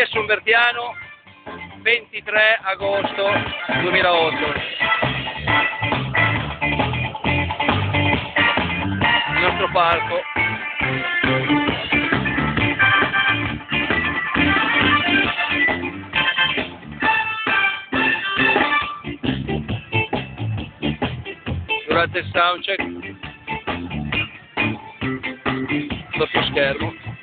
Nessun Vertiano, 23 agosto 2008. Il nostro palco. Durante il soundcheck, doppio schermo.